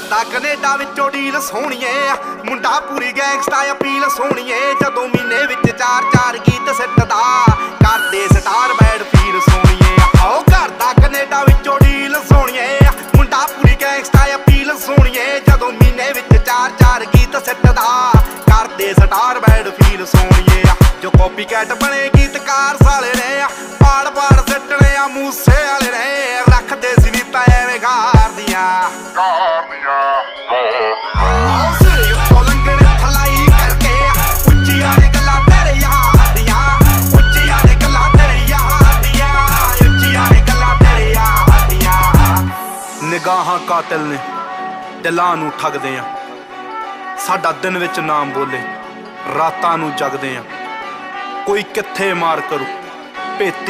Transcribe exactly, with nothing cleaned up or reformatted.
करदा कनेडा विचों डील सोहणीए मुंडा पूरी गैंगस्टा अपील सोहणीए जदों महीने विच चार चार गीत सिੱਟਦਾ करदे स्टार बैड फील सोहणीए आओ करदा कनेडा विचों डील सोहणीए मुंडा पूरी गैंगस्टा अपील सोहणीए जदों महीने विच चार चार गीत सिੱਟਦਾ करदे स्टार बैड फील सोहणीए जो कॉपी कैट बने गीतकार साले ने पाड़ पाड़ सिੱਟਣੇ आ मूसे वाले ने रखदे सी नी पैवे गार दियां गार दियां सिरे उत्तों लंघणे थलाई करके ਉੱਚੀਆਂ ਨੇ ਗੱਲਾਂ ਤੇਰੇ ਯਾਰ ਦੀਆਂ ਉੱਚੀਆਂ ਨੇ ਗੱਲਾਂ ਤੇਰੇ ਯਾਰ ਦੀਆਂ ਉੱਚੀਆਂ ਨੇ ਗੱਲਾਂ ਤੇਰੇ ਯਾਰ ਦੀਆਂ ਨਿਗਾਹਾਂ ਕਾਤਿਲ ਨੇ ਦਿਲਾਂ ਨੂੰ ਠੱਗਦੇ ਆ ਸਾਡਾ ਦਿਨ ਵਿੱਚ ਨਾਮ ਬੋਲੇ ਰਾਤਾਂ ਨੂੰ ਜਗਦੇ ਆ ਕੋਈ ਕਿੱਥੇ ਮਾਰ ਕਰੂ ਭੇਤੀ